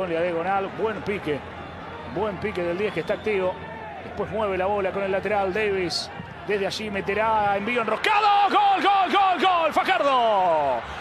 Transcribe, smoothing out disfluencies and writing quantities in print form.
La diagonal, buen pique del 10 que está activo. Después mueve la bola con el lateral Davis. Desde allí meterá, envío enroscado. ¡Gol, gol, gol, gol! ¡Fajardo!